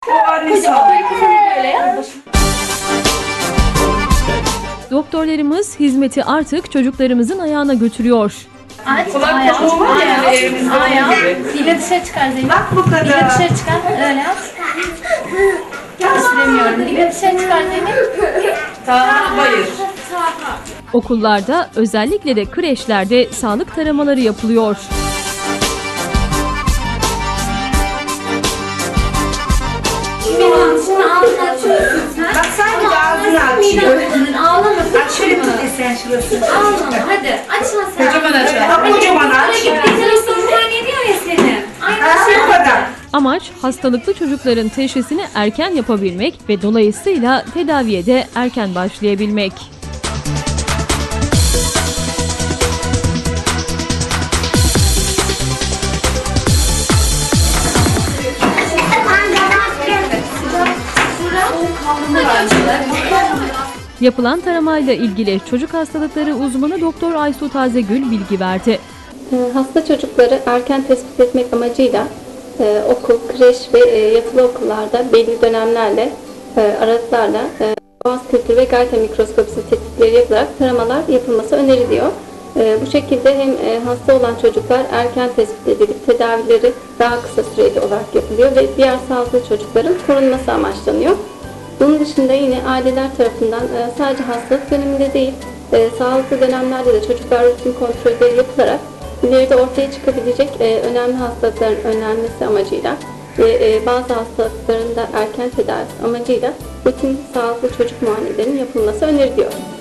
Doktorlarımız hizmeti artık çocuklarımızın ayağına götürüyor. Kulak kabuğu var yani evimizde olduğu gibi. Dile dışarı çıkar Zeynep. Bak bu kadar. Dile dışarı çıkar. Öyle yap. Gösteremiyorum. Dile dışarı çıkar Zeynep. Taha Bayır. Okullarda, özellikle de kreşlerde sağlık taramaları yapılıyor. Şimdi ağzını açıyorsun sen. Bak sanki ağzını açıyor. Ağlama. Bak şöyle tut sen şurasını. Ağlama. Hadi. Açma sen. Kocaman açar. Bak kocaman aç. Sonra geliyor ya senin. Ha, bu kadar. Amaç hastalıklı çocukların teşhisini erken yapabilmek ve dolayısıyla tedaviye de erken başlayabilmek. Yapılan taramayla ilgili çocuk hastalıkları uzmanı Doktor Aysu Tazegül bilgi verdi. Hasta çocukları erken tespit etmek amacıyla okul, kreş ve yatılı okullarda belli dönemlerle, aralıklarla boğaz kültürü ve gayta mikroskopisi tetkikleri yapılarak taramalar yapılması öneriliyor. Bu şekilde hem hasta olan çocuklar erken tespit edilip tedavileri daha kısa süreli olarak yapılıyor ve diğer sağlıklı çocukların korunması amaçlanıyor. Bunun dışında yine aileler tarafından sadece hastalık döneminde değil, sağlıklı dönemlerde de çocuklar rutin kontrolleri yapılarak ileride ortaya çıkabilecek önemli hastalıkların önlenmesi amacıyla ve bazı hastalıkların da erken tedavisi amacıyla rutin sağlıklı çocuk muayenelerinin yapılması öneriliyor.